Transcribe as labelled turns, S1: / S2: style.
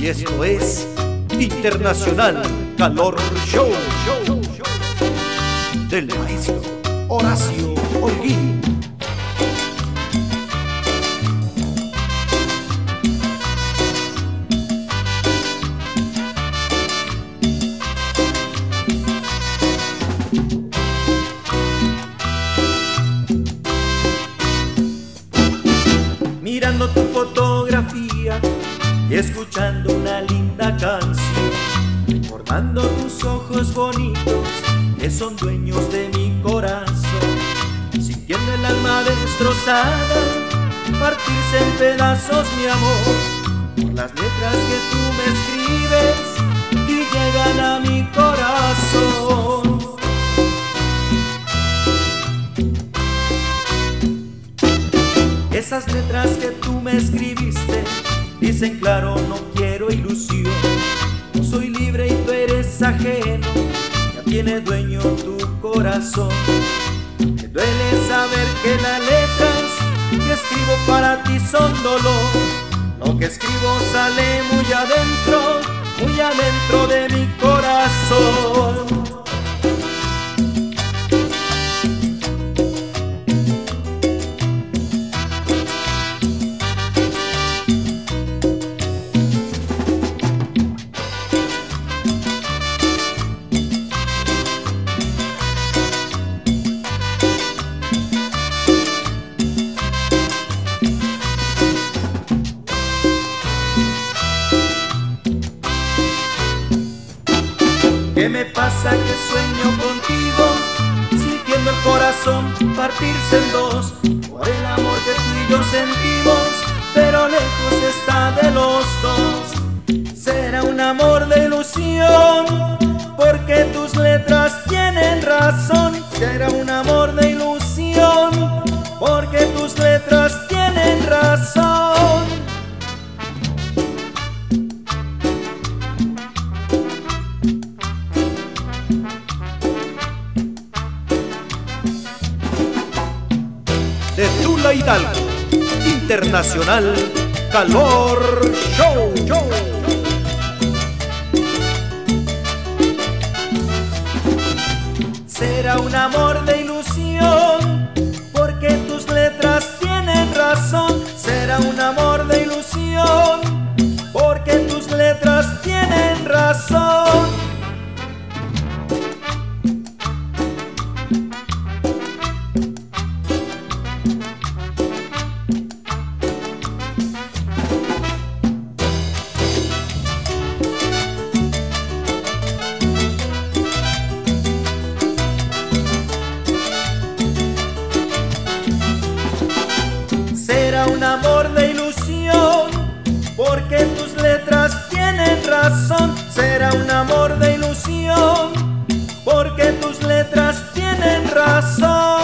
S1: Y esto es Internacional Calor Show del maestro Horacio Holguín.
S2: Mirando tu fotografía y escuchando una linda canción, recordando tus ojos bonitos que son dueños de mi corazón, sintiendo el alma destrozada, partirse en pedazos mi amor, por las letras que tú me escribes y llegan a mi corazón. Esas letras que tú me escribiste dicen claro, no quiero ilusión, no soy libre y tú eres ajeno, ya tiene dueño tu corazón. Me duele saber que las letras que escribo para ti son dolor, lo que escribo sale muy adentro de mi corazón. ¿Qué me pasa que sueño contigo, sintiendo el corazón partirse en dos, por el amor que tú y yo sentimos, pero lejos está de los dos? Será un amor de ilusión, porque tus letras tienen razón. Será un amor de ilusión, porque tus letras tienen razón.
S1: De Tula Hidalgo, Internacional Calor Show.
S2: Será un amor de ilusión, porque tus letras tienen razón. Será un amor de ilusión, porque tus letras tienen razón. Será un amor de ilusión, porque tus letras tienen razón. Será un amor de ilusión, porque tus letras tienen razón.